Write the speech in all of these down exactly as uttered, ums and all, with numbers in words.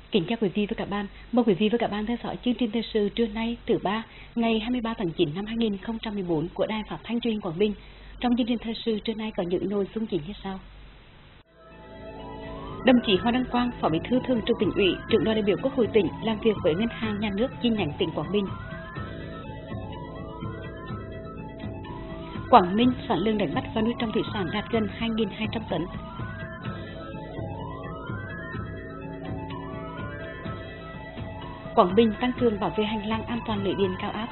Kính chào quý vị và các bạn. Mời quý vị và các bạn theo dõi chương trình thời sự trưa nay thứ ba, ngày hai mươi ba tháng chín năm hai nghìn không trăm mười bốn của Đài Phát thanh Truyền hình Quảng Bình. Trong chương trình thời sự trưa nay có những nội dung chính như sau: Đồng chí Hoàng Đăng Quang, Phó Bí thư Thường trực Tỉnh ủy, Trưởng đoàn đại biểu Quốc hội tỉnh làm việc với Ngân hàng Nhà nước chi nhánh tỉnh Quảng Bình. Quảng Ninh sản lượng đánh bắt và nuôi trồng thủy sản đạt gần hai nghìn hai trăm tấn. Quảng Bình tăng cường bảo vệ hành lang an toàn lưới điện cao áp.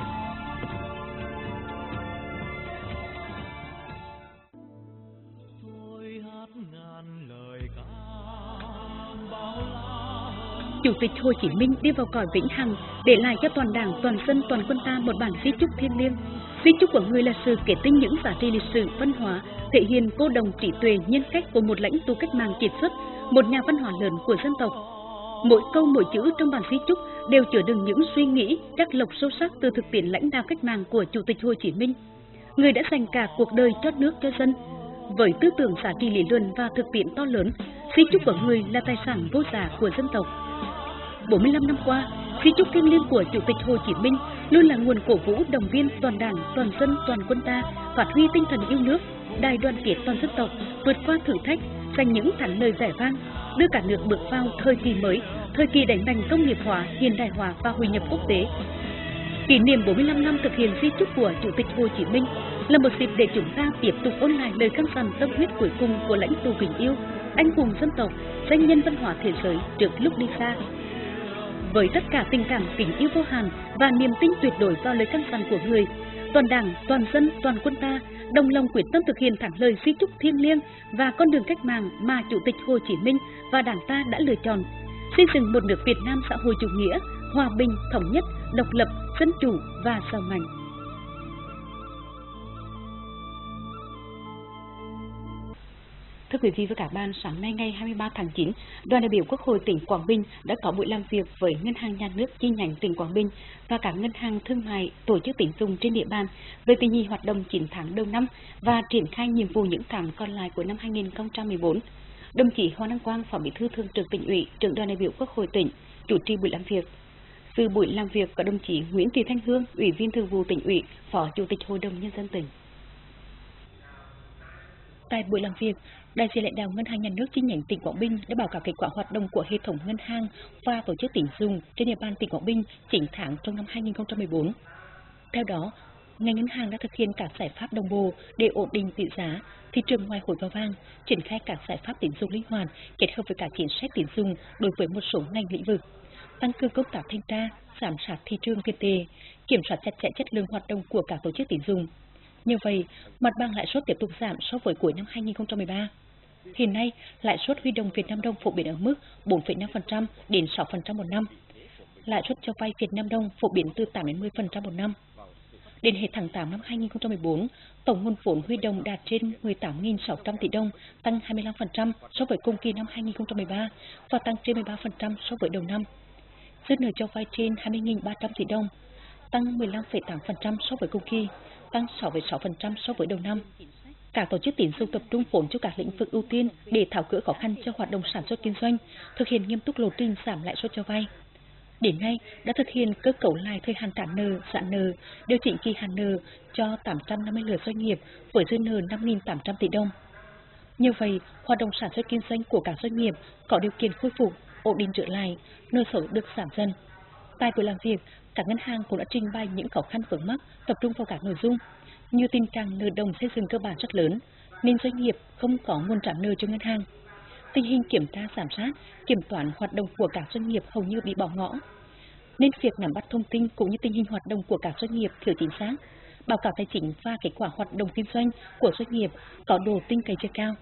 Chủ tịch Hồ Chí Minh đi vào cõi vĩnh hằng, để lại cho toàn Đảng, toàn dân, toàn quân ta một bản di chúc thiêng liêng. Di chúc của người là sự kết tinh những giá trị lịch sử, văn hóa, thể hiện cô đồng trí tuệ, nhân cách của một lãnh tụ cách mạng kiệt xuất, một nhà văn hóa lớn của dân tộc. Mỗi câu mỗi chữ trong bản di chúc đều chứa đựng những suy nghĩ chắc lọc sâu sắc từ thực tiễn lãnh đạo cách mạng của Chủ tịch Hồ Chí Minh, người đã dành cả cuộc đời cho nước cho dân. Với tư tưởng giá trị lý luận và thực tiễn to lớn, di chúc của người là tài sản vô giá của dân tộc. bốn mươi lăm năm qua, di chúc thiêng liêng của Chủ tịch Hồ Chí Minh luôn là nguồn cổ vũ động viên toàn Đảng, toàn dân, toàn quân ta phát huy tinh thần yêu nước, đại đoàn kết toàn dân tộc, vượt qua thử thách, giành những thắng lợi vẻ vang, đưa cả nước bước vào thời kỳ mới, thời kỳ đẩy mạnh công nghiệp hóa, hiện đại hóa và hội nhập quốc tế. Kỷ niệm bốn mươi lăm năm thực hiện di chúc của Chủ tịch Hồ Chí Minh là một dịp để chúng ta tiếp tục ôn lại lời căn dặn tâm huyết cuối cùng của lãnh tụ kính yêu, anh hùng dân tộc, danh nhân văn hóa thế giới trước lúc đi xa. Với tất cả tình cảm kính yêu vô hạn và niềm tin tuyệt đối vào lời căn dặn của người, toàn Đảng, toàn dân, toàn quân ta đồng lòng quyết tâm thực hiện thắng lợi di chúc thiêng liêng và con đường cách mạng mà Chủ tịch Hồ Chí Minh và Đảng ta đã lựa chọn, xây dựng một nước Việt Nam xã hội chủ nghĩa, hòa bình, thống nhất, độc lập, dân chủ và giàu mạnh. Thưa quý vị và các bạn, sáng nay ngày hai mươi ba tháng chín, đoàn đại biểu Quốc hội tỉnh Quảng Bình đã có buổi làm việc với Ngân hàng Nhà nước chi nhánh tỉnh Quảng Bình và các ngân hàng thương mại, tổ chức tín dụng trên địa bàn về tình hình hoạt động chín tháng đầu năm và triển khai nhiệm vụ những tháng còn lại của năm hai nghìn không trăm mười bốn. Đồng chí Hoàng Đăng Quang, Phó Bí thư Thường trực Tỉnh ủy, Trưởng đoàn đại biểu Quốc hội tỉnh chủ trì buổi làm việc. Dự buổi làm việc có đồng chí Nguyễn Thị Thanh Hương, Ủy viên Thường vụ Tỉnh ủy, Phó Chủ tịch Hội đồng Nhân dân tỉnh. Tại buổi làm việc, đại diện lãnh đạo Ngân hàng Nhà nước chi nhánh tỉnh Quảng Bình đã báo cáo kết quả hoạt động của hệ thống ngân hàng và tổ chức tín dụng trên địa bàn tỉnh Quảng Bình chín tháng trong năm hai nghìn không trăm mười bốn. Theo đó, ngành ngân hàng đã thực hiện các giải pháp đồng bộ để ổn định tỷ giá, thị trường ngoại hối và vàng, triển khai các giải pháp tín dụng linh hoạt kết hợp với các chính sách tín dụng đối với một số ngành lĩnh vực, tăng cường công tác thanh tra, giám sát thị trường tiền tệ, kiểm soát chặt chẽ chất lượng hoạt động của các tổ chức tín dụng. Như vậy, mặt bằng lãi suất tiếp tục giảm so với cuối năm hai nghìn không trăm mười ba. Hiện nay, lãi suất huy động Việt Nam đồng phổ biến ở mức bốn phẩy năm phần trăm đến sáu phần trăm một năm. Lãi suất cho vay Việt Nam đồng phổ biến từ tám đến mười phần trăm một năm. Đến hết tháng tám năm hai nghìn không trăm mười bốn, tổng nguồn vốn huy động đạt trên mười tám nghìn sáu trăm tỷ đồng, tăng hai mươi lăm phần trăm so với cùng kỳ năm hai nghìn không trăm mười ba và tăng trên mười ba phần trăm so với đầu năm. Dư nợ cho vay trên hai mươi nghìn ba trăm tỷ đồng, tăng mười lăm phẩy tám phần trăm so với cùng kỳ, tăng sáu phẩy sáu phần trăm so với đầu năm. Các tổ chức tín dụng tập trung vốn cho các lĩnh vực ưu tiên để tháo gỡ khó khăn cho hoạt động sản xuất kinh doanh, thực hiện nghiêm túc lộ trình giảm lãi suất cho vay. Đến nay, đã thực hiện cơ cấu lại thời hạn trả nợ, giãn nợ, điều chỉnh kỳ hạn nợ cho tám trăm năm mươi lượt doanh nghiệp với dư nợ năm nghìn tám trăm tỷ đồng. Như vậy, hoạt động sản xuất kinh doanh của các doanh nghiệp có điều kiện khôi phục, ổn định trở lại, nợ xấu được giảm dần. Tại buổi làm việc, các ngân hàng cũng đã trình bày những khó khăn vướng mắc, tập trung vào các nội dung như tình trạng nợ động xây dựng cơ bản rất lớn, nên doanh nghiệp không có nguồn trả nợ cho ngân hàng. Tình hình kiểm tra giám sát, kiểm toán hoạt động của các doanh nghiệp hầu như bị bỏ ngỏ, nên việc nắm bắt thông tin cũng như tình hình hoạt động của các doanh nghiệp thiếu chính xác, báo cáo tài chính và kết quả hoạt động kinh doanh của doanh nghiệp có độ tin cậy chưa cao.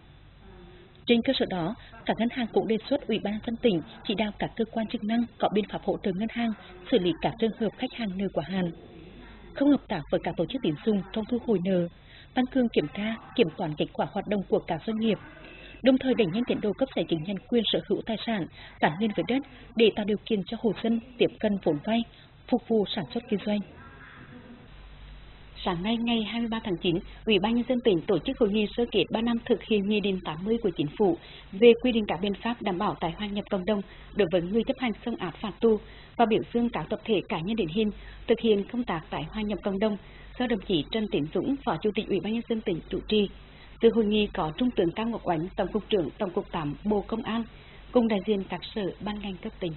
Trên cơ sở đó, các ngân hàng cũng đề xuất Ủy ban nhân dân tỉnh chỉ đạo các cơ quan chức năng có biện pháp hỗ trợ ngân hàng xử lý các trường hợp khách hàng nợ quá hạn, không hợp tác với các tổ chức tín dụng trong thu hồi nợ, tăng cường kiểm tra, kiểm toán kết quả hoạt động của các doanh nghiệp, đồng thời đẩy nhanh tiến độ cấp giấy chứng nhận quyền sở hữu tài sản gắn liền với đất để tạo điều kiện cho hộ dân tiếp cận vốn vay, phục vụ sản xuất kinh doanh. Sáng nay ngày hai mươi ba tháng chín, Ủy ban Nhân dân tỉnh tổ chức hội nghị sơ kết ba năm thực hiện Nghị định tám mươi của Chính phủ về quy định các biện pháp đảm bảo tái hòa nhập cộng đồng đối với người chấp hành xong án phạt tù và biểu dương các tập thể cá nhân điển hình thực hiện công tác tái hòa nhập cộng đồng do đồng chí Trần Tiến Dũng, Phó Chủ tịch Ủy ban Nhân dân tỉnh chủ trì. Từ hội nghị có Trung tướng Cao Ngọc Oánh, Tổng cục trưởng Tổng cục tám Bộ Công an, cùng đại diện các sở ban ngành cấp tỉnh.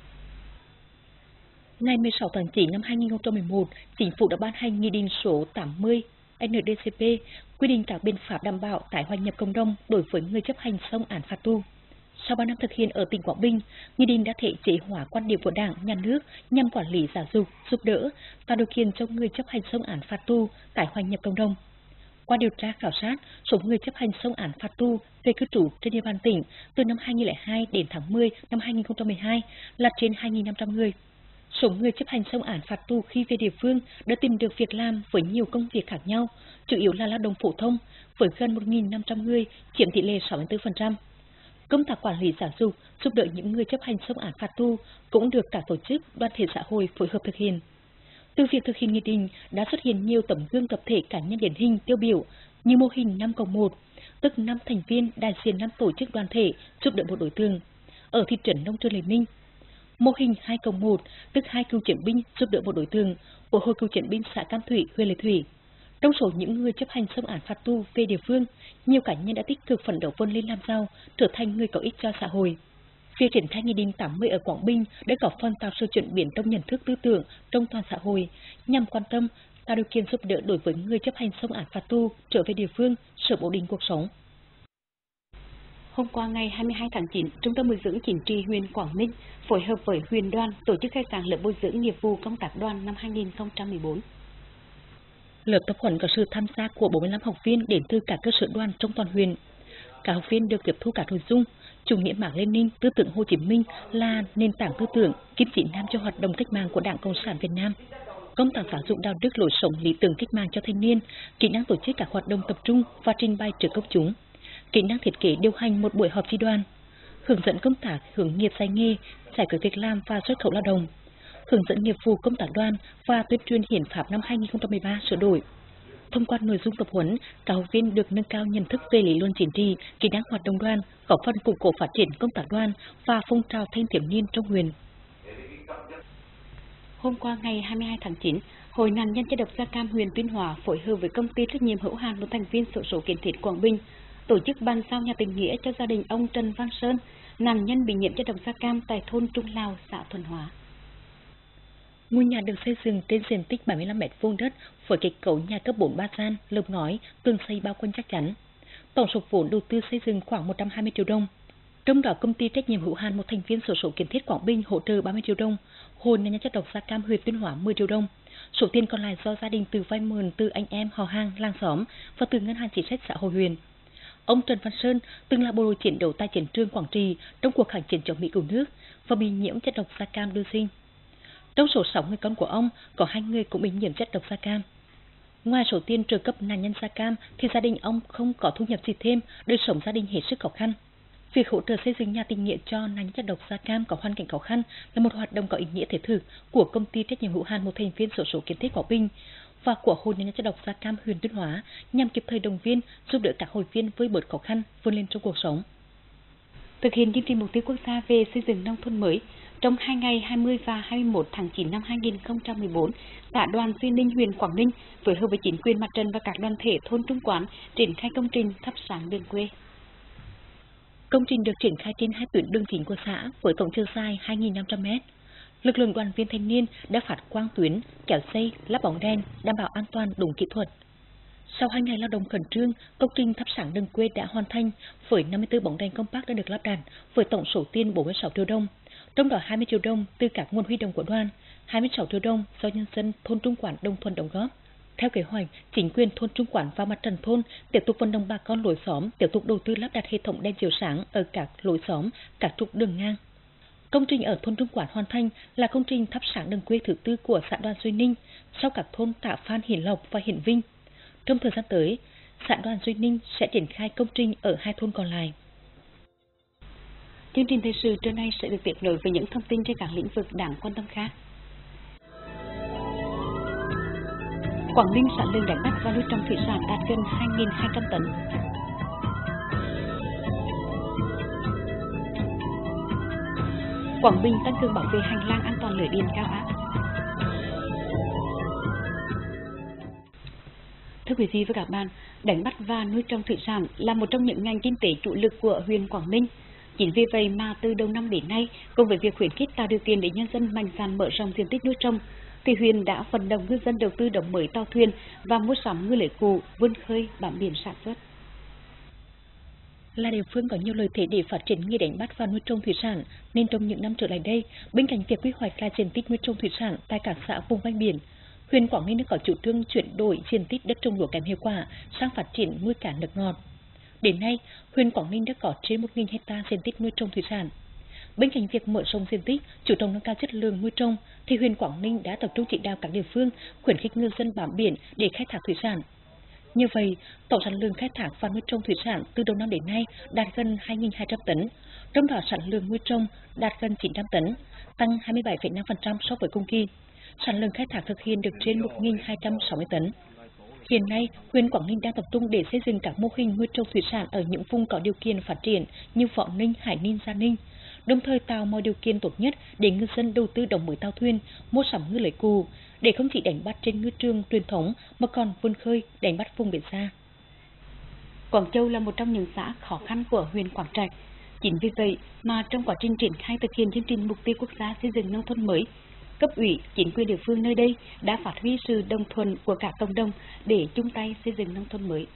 Ngày mười sáu tháng chín năm hai nghìn không trăm mười một, Chính phủ đã ban hành Nghị định số tám mươi N D C P quy định các biện pháp đảm bảo tái hòa nhập cộng đồng đối với người chấp hành xong án phạt tù. Sau ba năm thực hiện ở tỉnh Quảng Bình, Nghị định đã thể chế hóa quan điểm của Đảng, Nhà nước nhằm quản lý giáo dục, giúp đỡ, tạo điều kiện cho người chấp hành xong án phạt tù tái hòa nhập cộng đồng. Qua điều tra khảo sát, số người chấp hành xong án phạt tù về cư trú trên địa bàn tỉnh từ năm hai nghìn không trăm lẻ hai đến tháng mười năm hai nghìn không trăm mười hai là trên hai nghìn năm trăm người. Số người chấp hành xong án phạt tù khi về địa phương đã tìm được việc làm với nhiều công việc khác nhau, chủ yếu là lao động phổ thông, với gần một nghìn năm trăm người, chiếm tỷ lệ sáu mươi tư phần trăm. Công tác quản lý giáo dục, giúp đỡ những người chấp hành xong án phạt tù cũng được các tổ chức, đoàn thể xã hội phối hợp thực hiện. Từ việc thực hiện nghị định đã xuất hiện nhiều tấm gương tập thể cá nhân điển hình tiêu biểu như mô hình năm cộng một, tức năm thành viên đại diện năm tổ chức đoàn thể giúp đỡ một đối tượng ở thị trấn Nông Trường Lệ Ninh. Mô hình hai cộng một, tức hai cựu chiến binh giúp đỡ một đối tượng của Hội Cựu chiến binh xã Cam Thủy, huyện Lệ Thủy. Trong số những người chấp hành xong án phạt tù về địa phương, nhiều cá nhân đã tích cực phấn đấu vươn lên làm giàu, trở thành người có ích cho xã hội. Việc triển khai Nghị định tám mươi ở Quảng Bình đã góp phần tạo sự chuyển biến trong nhận thức tư tưởng trong toàn xã hội, nhằm quan tâm tạo điều kiện giúp đỡ đối với người chấp hành xong án phạt tù trở về địa phương, sớm ổn định cuộc sống. Hôm qua ngày hai mươi hai tháng chín, Trung tâm bồi dưỡng chính trị huyện Quảng Ninh phối hợp với huyện đoàn tổ chức khai giảng lớp bồi dưỡng nghiệp vụ công tác đoàn năm hai nghìn không trăm mười bốn. Lớp tập huấn có sự tham gia của bốn mươi lăm học viên đến từ các cơ sở đoàn trong toàn huyện. Các học viên được tiếp thu các nội dung chủ nghĩa Mác Lênin, tư tưởng Hồ Chí Minh là nền tảng tư tưởng, kim chỉ nam cho hoạt động cách mạng của Đảng Cộng sản Việt Nam. Công tác giáo dục đạo đức lối sống lý tưởng cách mạng cho thanh niên, kỹ năng tổ chức các hoạt động tập trung và trình bày trước công chúng, kỹ năng thiết kế điều hành một buổi họp chi đoàn, hướng dẫn công tác hướng nghiệp dạy nghề, giải quyết việc làm và xuất khẩu lao động, hướng dẫn nghiệp vụ công tác đoàn và tuyên truyền hiến pháp năm hai nghìn không trăm mười ba sửa đổi. Thông qua nội dung tập huấn, các học viên được nâng cao nhận thức về lý luận chính trị, kỹ năng hoạt động đoàn, góp phần củng cố phát triển công tác đoàn và phong trào thanh thiếu niên trong huyện. Hôm qua ngày hai mươi hai tháng chín, Hội nạn nhân chất độc da cam huyện Tuyên Hóa phối hợp với công ty trách nhiệm hữu hạn một thành viên xổ số Kiến Thiết Quảng Bình tổ chức bàn giao nhà tình nghĩa cho gia đình ông Trần Văn Sơn, nạn nhân bị nhiễm chất độc da cam tại thôn Trung Lào, xã Thuần Hóa. Ngôi nhà được xây dựng trên diện tích bảy mươi lăm mét vuông đất với kết cấu nhà cấp bốn ba gian, lợp ngói, tường xây bao quanh chắc chắn. Tổng số vốn đầu tư xây dựng khoảng một trăm hai mươi triệu đồng. Trong đó công ty trách nhiệm hữu hạn một thành viên xổ số Kiến Thiết Quảng Bình hỗ trợ ba mươi triệu đồng, Hội nạn nhân chất độc da cam huyện Tuyên Hóa mười triệu đồng. Số tiền còn lại do gia đình từ vay mượn từ anh em, họ hàng, làng xóm và từ ngân hàng chính sách xã hội huyện. Ông Trần Văn Sơn từng là bộ đội chiến đấu tại chiến trường Quảng Trị trong cuộc kháng chiến chống Mỹ cứu nước và bị nhiễm chất độc da cam đưa sinh. Trong số sáu người con của ông, có hai người cũng bị nhiễm chất độc da cam. Ngoài số tiền trợ cấp nạn nhân da cam, thì gia đình ông không có thu nhập gì thêm, đời sống gia đình hết sức khó khăn. Việc hỗ trợ xây dựng nhà tình nghĩa cho nạn nhân chất độc da cam có hoàn cảnh khó khăn là một hoạt động có ý nghĩa thiết thực của công ty trách nhiệm hữu hạn một thành viên xổ số Kiến Thiết Quảng Bình và của Hội nạn nhân chất độc da cam huyện Tuyên Hóa nhằm kịp thời động viên, giúp đỡ các hội viên vơi bớt khó khăn, vươn lên trong cuộc sống. Thực hiện chương trình mục tiêu quốc gia về xây dựng nông thôn mới, trong hai ngày hai mươi và hai mươi mốt tháng chín năm hai nghìn không trăm mười bốn, xã Đoàn Duy Ninh, huyện Quảng Ninh phối hợp với chính quyền mặt trận và các đoàn thể thôn Trung Quán triển khai công trình thắp sáng đường quê. Công trình được triển khai trên hai tuyến đường chính của xã với tổng chiều dài hai nghìn năm trăm mét. Lực lượng đoàn viên thanh niên đã phát quang tuyến, kéo dây, lắp bóng đèn, đảm bảo an toàn đúng kỹ thuật. Sau hai ngày lao động khẩn trương, công trình thắp sáng đường quê đã hoàn thành với năm mươi tư bóng đèn compact đã được lắp đặt với tổng số tiền bốn mươi sáu triệu đồng, trong đó hai mươi triệu đồng từ các nguồn huy động của đoàn, hai mươi sáu triệu đồng do nhân dân thôn Trung Quán đồng thuận đóng góp. Theo kế hoạch, chính quyền thôn Trung Quán và mặt trận thôn tiếp tục vận động bà con lối xóm tiếp tục đầu tư lắp đặt hệ thống đèn chiếu sáng ở các lối xóm, các trục đường ngang. Công trình ở thôn Trung Quán hoàn thành là công trình thắp sáng đường quê thứ tư của xã Đoàn Duy Ninh sau các thôn Tạ Phan, Hiển Lộc và Hiển Vinh. Trong thời gian tới, xã Đoàn Duy Ninh sẽ triển khai công trình ở hai thôn còn lại. Chương trình thời sự trưa nay sẽ được tiếp nối với những thông tin trên các lĩnh vực đáng quan tâm khác. Quảng Ninh sản lượng đánh bắt và nuôi trồng thủy sản đạt gần hai nghìn hai trăm tấn. Quảng Bình tăng cường bảo vệ hành lang an toàn lưới điện cao áp. Thưa quý vị và các bạn, đánh bắt và nuôi trồng thủy sản là một trong những ngành kinh tế chủ lực của huyện Quảng Ninh. Chính vì vậy mà từ đầu năm đến nay, cùng với việc khuyến khích tạo điều kiện để nhân dân mạnh dạn mở rộng diện tích nuôi trồng, thì huyện đã vận động ngư dân đầu tư đóng mới tàu thuyền và mua sắm ngư lưới cụ, vươn khơi bám biển sản xuất. Là địa phương có nhiều lợi thế để phát triển nghề đánh bắt và nuôi trồng thủy sản, nên trong những năm trở lại đây, bên cạnh việc quy hoạch lại diện tích nuôi trồng thủy sản tại các xã vùng ven biển, huyện Quảng Ninh đã có chủ trương chuyển đổi diện tích đất trồng lúa kém hiệu quả sang phát triển nuôi cá nước ngọt. Đến nay, huyện Quảng Ninh đã có trên một nghìn hecta diện tích nuôi trồng thủy sản. Bên cạnh việc mở rộng diện tích, chủ động nâng cao chất lượng nuôi trồng, thì huyện Quảng Ninh đã tập trung chỉ đạo các địa phương khuyến khích ngư dân bám biển để khai thác thủy sản. Như vậy, tổng sản lượng khai thác và nuôi trồng thủy sản từ đầu năm đến nay đạt gần hai nghìn hai trăm tấn, trong đó sản lượng nuôi trồng đạt gần chín trăm tấn, tăng hai mươi bảy phẩy năm phần trăm so với cùng kỳ. Sản lượng khai thác thực hiện được trên một nghìn hai trăm sáu mươi tấn. Hiện nay, huyện Quảng Ninh đang tập trung để xây dựng các mô hình nuôi trồng thủy sản ở những vùng có điều kiện phát triển như Võ Ninh, Hải Ninh, Gia Ninh, đồng thời tạo mọi điều kiện tốt nhất để ngư dân đầu tư đóng mới tàu thuyền, mua sắm ngư lưới cụ, để không chỉ đánh bắt trên ngư trường truyền thống mà còn vươn khơi đánh bắt vùng biển xa. Quảng Châu là một trong những xã khó khăn của huyện Quảng Trạch. Chính vì vậy mà trong quá trình triển khai thực hiện chương trình mục tiêu quốc gia xây dựng nông thôn mới, cấp ủy, chính quyền địa phương nơi đây đã phát huy sự đồng thuận của cả cộng đồng để chung tay xây dựng nông thôn mới.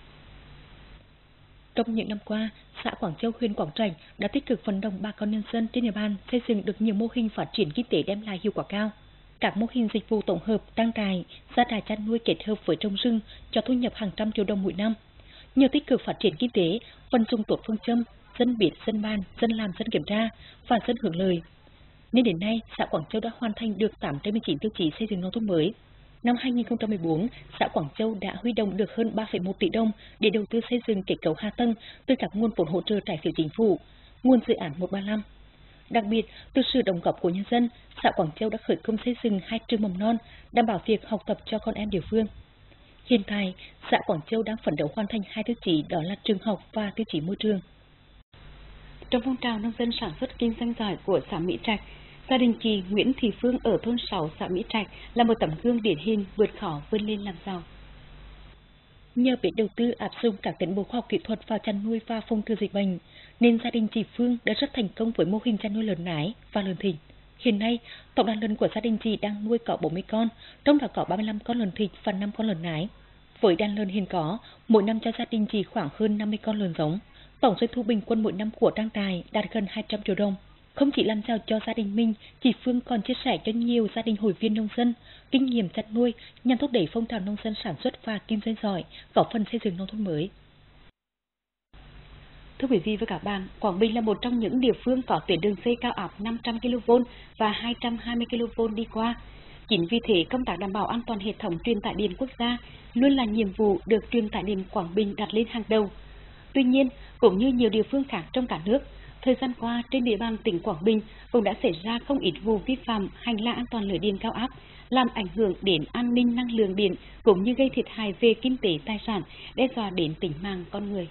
Trong những năm qua, xã Quảng Châu, huyện Quảng Trạch đã tích cực vận động bà con nhân dân trên địa bàn xây dựng được nhiều mô hình phát triển kinh tế đem lại hiệu quả cao. Các mô hình dịch vụ tổng hợp, trang trại, gia trại chăn nuôi kết hợp với trồng rừng cho thu nhập hàng trăm triệu đồng mỗi năm. Nhờ tích cực phát triển kinh tế, vận dụng tốt phương châm dân biết, dân ban, dân làm, dân kiểm tra và dân hưởng lợi, nên đến nay xã Quảng Châu đã hoàn thành được tám trên mười chín tiêu chí xây dựng nông thôn mới. Năm hai nghìn không trăm mười bốn, xã Quảng Châu đã huy động được hơn ba phẩy một tỷ đồng để đầu tư xây dựng kết cấu hạ tầng từ các nguồn vốn hỗ trợ trái phiếu chính phủ, nguồn dự án một ba năm. Đặc biệt, từ sự đóng góp của nhân dân, xã Quảng Châu đã khởi công xây dựng hai trường mầm non, đảm bảo việc học tập cho con em địa phương. Hiện tại, xã Quảng Châu đang phấn đấu hoàn thành hai tiêu chí, đó là trường học và tiêu chí môi trường. Trong phong trào nông dân sản xuất kinh doanh giỏi của xã Mỹ Trạch, gia đình chị Nguyễn Thị Phương ở thôn sáu xã Mỹ Trạch là một tấm gương điển hình vượt khó vươn lên làm giàu. Nhờ biết đầu tư áp dụng các tiến bộ khoa học kỹ thuật vào chăn nuôi và phòng trừ dịch bệnh, nên gia đình chị Phương đã rất thành công với mô hình chăn nuôi lợn nái và lợn thịt. Hiện nay, tổng đàn lợn của gia đình chị đang nuôi có bốn mươi con, trong đó có ba mươi lăm con lợn thịt và năm con lợn nái. Với đàn lợn hiện có, mỗi năm cho gia đình chị khoảng hơn năm mươi con lợn giống. Tổng doanh thu bình quân mỗi năm của trang trại đạt gần hai trăm triệu đồng. Không chỉ làm giàu cho gia đình mình, chị Phương còn chia sẻ cho nhiều gia đình hội viên nông dân kinh nghiệm chăn nuôi nhằm thúc đẩy phong trào nông dân sản xuất và kinh doanh giỏi, góp phần xây dựng nông thôn mới. Thưa quý vị và các bạn, Quảng Bình là một trong những địa phương có tuyến đường dây cao áp năm trăm ki lô vôn và hai trăm hai mươi ki lô vôn đi qua. Chính vì thế, công tác đảm bảo an toàn hệ thống truyền tải điện quốc gia luôn là nhiệm vụ được truyền tải điện Quảng Bình đặt lên hàng đầu. Tuy nhiên, cũng như nhiều địa phương khác trong cả nước, thời gian qua trên địa bàn tỉnh Quảng Bình cũng đã xảy ra không ít vụ vi phạm hành lang an toàn lưới điện cao áp, làm ảnh hưởng đến an ninh năng lượng điện cũng như gây thiệt hại về kinh tế tài sản, đe dọa đến tính mạng con người.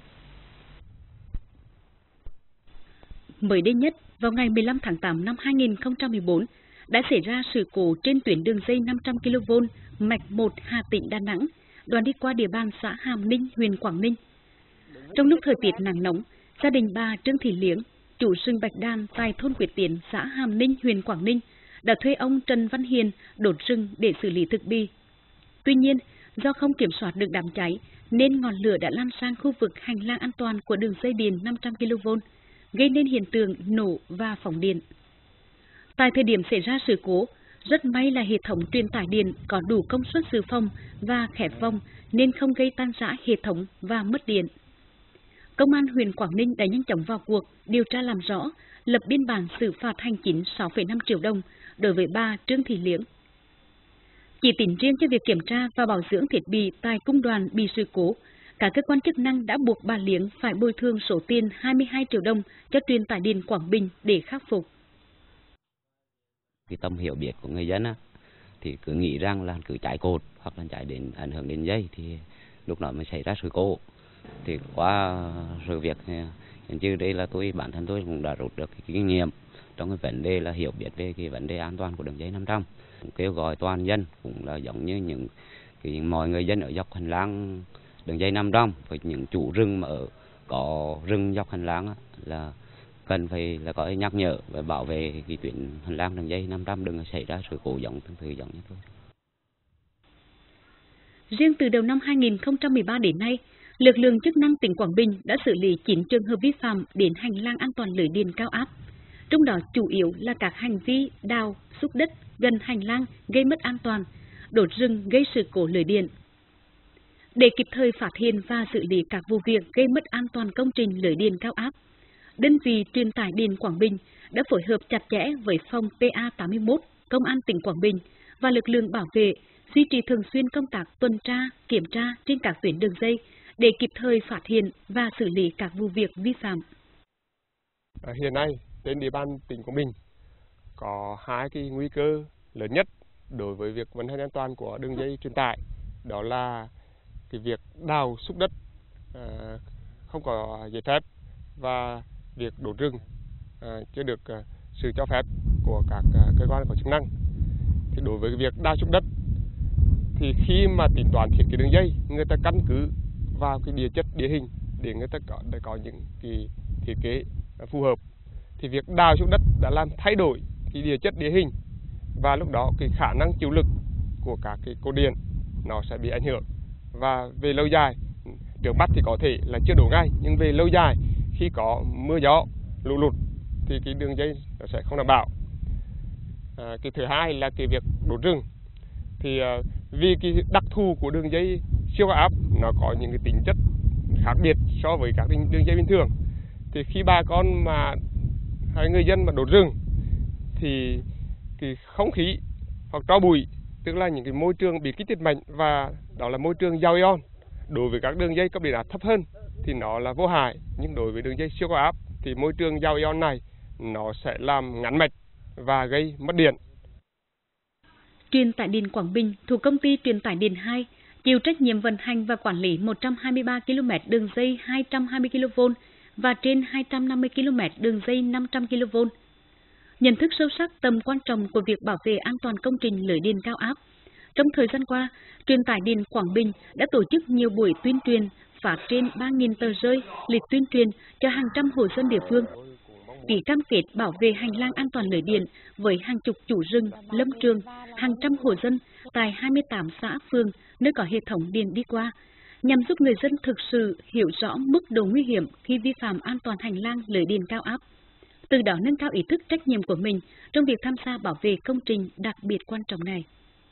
Mới đây nhất, vào ngày mười lăm tháng tám năm hai nghìn không trăm mười bốn, đã xảy ra sự cố trên tuyến đường dây năm trăm ki lô vôn mạch một Hà Tĩnh Đà Nẵng, đoạn đi qua địa bàn xã Hàm Ninh, huyện Quảng Ninh. Trong lúc thời tiết nắng nóng, gia đình bà Trương Thị Liếng, chủ rừng bạch đàn tại thôn Quyết Tiến, xã Hàm Ninh, huyện Quảng Ninh, đã thuê ông Trần Văn Hiền đốt rừng để xử lý thực bì. Tuy nhiên, do không kiểm soát được đám cháy, nên ngọn lửa đã lan sang khu vực hành lang an toàn của đường dây điện năm trăm ki lô vôn, gây nên hiện tượng nổ và phóng điện. Tại thời điểm xảy ra sự cố, rất may là hệ thống truyền tải điện có đủ công suất dự phòng và khép vòng nên không gây tan rã hệ thống và mất điện. Công an huyện Quảng Ninh đã nhanh chóng vào cuộc điều tra làm rõ, lập biên bản xử phạt hành chính sáu phẩy năm triệu đồng đối với bà Trương Thị Liếng. Chỉ tính riêng cho việc kiểm tra và bảo dưỡng thiết bị tại cung đoàn bị sự cố, các cơ quan chức năng đã buộc bà Liếng phải bồi thường số tiền hai mươi hai triệu đồng cho truyền tải điện Quảng Bình để khắc phục. Cái tâm hiểu biết của người dân á, thì cứ nghĩ rằng là cứ chạy cột hoặc là cháy đến ảnh hưởng đến dây thì lúc đó mới xảy ra sự cố. Thì qua sự việc hiện như đây là tôi bản thân tôi cũng đã rút được cái kinh nghiệm trong cái vấn đề là hiểu biết về cái vấn đề an toàn của đường dây năm trăm. Kêu gọi toàn dân cũng là giống như những cái mọi người dân ở dọc hành lang đường dây năm trăm, với những chủ rừng mà ở có rừng dọc hành lang là cần phải là có nhắc nhở và bảo vệ cái tuyến hành lang đường dây năm trăm đừng xảy ra sự cố giống tương tự giống như tôi. Riêng từ đầu năm hai nghìn không trăm mười ba đến nay, lực lượng chức năng tỉnh Quảng Bình đã xử lý chín trường hợp vi phạm đến hành lang an toàn lưới điện cao áp. Trong đó chủ yếu là các hành vi đào, xúc đất gần hành lang gây mất an toàn, đốt rừng gây sự cố lưới điện. Để kịp thời phát hiện và xử lý các vụ việc gây mất an toàn công trình lưới điện cao áp, đơn vị truyền tải điện Quảng Bình đã phối hợp chặt chẽ với phòng P A tám mươi mốt, Công an tỉnh Quảng Bình và lực lượng bảo vệ duy trì thường xuyên công tác tuần tra, kiểm tra trên các tuyến đường dây để kịp thời phát hiện và xử lý các vụ việc vi phạm. À, hiện nay trên địa bàn tỉnh Quảng Bình có hai cái nguy cơ lớn nhất đối với việc vận hành an toàn của đường dây truyền tải, đó là cái việc đào xúc đất à, không có giấy phép và việc đốt rừng à, chưa được à, sự cho phép của các à, cơ quan có chức năng. Thì đối với việc đào xúc đất thì khi mà tính toán thiết kế đường dây, người ta căn cứ vào cái địa chất địa hình để người ta có để có những cái thiết kế phù hợp. Thì việc đào xúc đất đã làm thay đổi cái địa chất địa hình và lúc đó cái khả năng chịu lực của các cái cột điện nó sẽ bị ảnh hưởng. Và về lâu dài, trước mắt thì có thể là chưa đổ ngay, nhưng về lâu dài khi có mưa gió, lũ lụt thì cái đường dây nó sẽ không đảm bảo. À, cái thứ hai là cái việc đốt rừng. Thì uh, vì cái đặc thù của đường dây siêu cao áp nó có những cái tính chất khác biệt so với các đường dây bình thường. Thì khi bà con mà hay người dân mà đốt rừng thì cái không khí hoặc tro bụi, tức là những cái môi trường bị kích thích mạnh và đó là môi trường giàu ion. Đối với các đường dây cấp điện áp thấp hơn thì nó là vô hại, nhưng đối với đường dây siêu cao áp thì môi trường giàu ion này nó sẽ làm ngắn mạch và gây mất điện. Truyền tải điện Quảng Bình thuộc công ty Truyền tải điện hai chịu trách nhiệm vận hành và quản lý một trăm hai mươi ba ki lô mét đường dây hai trăm hai mươi ki lô vôn và trên hai trăm năm mươi ki lô mét đường dây năm trăm ki lô vôn. Nhận thức sâu sắc tầm quan trọng của việc bảo vệ an toàn công trình lưới điện cao áp, trong thời gian qua, Truyền tải điện Quảng Bình đã tổ chức nhiều buổi tuyên truyền, phát trên ba nghìn tờ rơi, lịch tuyên truyền cho hàng trăm hộ dân địa phương. Ký cam kết bảo vệ hành lang an toàn lưới điện với hàng chục chủ rừng, lâm trường, hàng trăm hộ dân tại hai mươi tám xã phường nơi có hệ thống điện đi qua, nhằm giúp người dân thực sự hiểu rõ mức độ nguy hiểm khi vi phạm an toàn hành lang lưới điện cao áp, từ đó nâng cao ý thức trách nhiệm của mình trong việc tham gia bảo vệ công trình đặc biệt quan trọng này.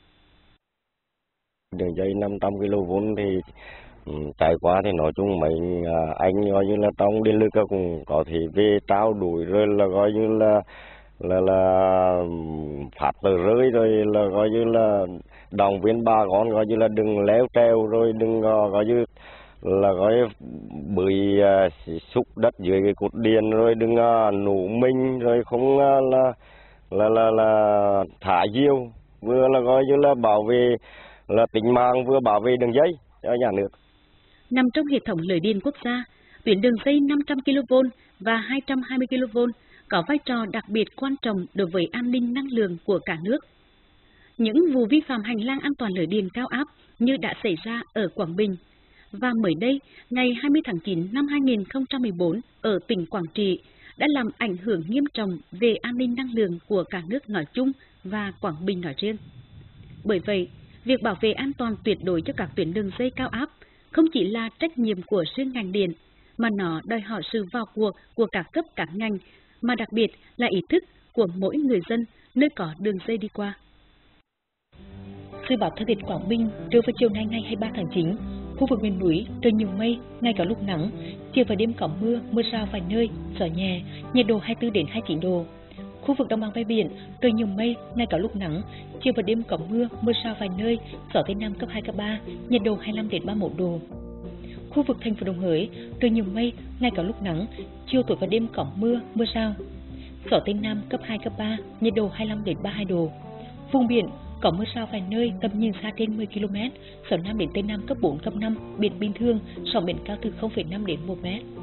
Đường dây năm trăm ki lô vôn thì trải qua thì nói chung mấy anh coi như là trong điện lực cũng có thể về trao đổi rồi là coi như là là là phát tờ rơi rồi là coi như là động viên bà con coi như là đừng léo treo rồi đừng coi như là coi bưởi xúc đất dưới cái cột điện rồi đừng nổ minh rồi không là là là là thả diều, vừa là coi như là bảo vệ là tính mạng vừa bảo vệ đường dây cho nhà nước. Nằm trong hệ thống lưới điện quốc gia, tuyến đường dây năm trăm ki lô vôn và hai trăm hai mươi ki lô vôn có vai trò đặc biệt quan trọng đối với an ninh năng lượng của cả nước. Những vụ vi phạm hành lang an toàn lưới điện cao áp như đã xảy ra ở Quảng Bình và mới đây, ngày hai mươi tháng chín năm hai nghìn không trăm mười bốn ở tỉnh Quảng Trị đã làm ảnh hưởng nghiêm trọng về an ninh năng lượng của cả nước nói chung và Quảng Bình nói riêng. Bởi vậy, việc bảo vệ an toàn tuyệt đối cho các tuyến đường dây cao áp không chỉ là trách nhiệm của riêng ngành điện, mà nó đòi hỏi sự vào cuộc của các cấp các ngành, mà đặc biệt là ý thức của mỗi người dân nơi có đường dây đi qua. Dự báo thời tiết Quảng Bình trưa và chiều nay ngày hai mươi ba tháng chín, khu vực miền núi trời nhiều mây, ngày có lúc nắng, chiều và đêm có mưa, mưa rào vài nơi, gió nhẹ, nhiệt độ hai mươi tư đến hai mươi chín độ. Khu vực đồng bằng ven biển trời nhiều mây, ngày có lúc nắng, chiều và đêm có mưa, mưa rào vài nơi, gió tây nam cấp hai cấp ba, nhiệt độ hai mươi lăm đến ba mươi mốt độ. Khu vực thành phố Đồng Hới trời nhiều mây, ngày có lúc nắng, chiều tối và đêm có mưa, mưa rào, gió tây nam cấp hai cấp ba, nhiệt độ hai mươi lăm đến ba mươi hai độ. Vùng biển có mưa rào vài nơi, tầm nhìn xa trên mười ki lô mét, gió Nam đến Tây Nam cấp bốn, cấp năm, biển bình thường, sóng biển cao từ không phẩy năm đến một mét.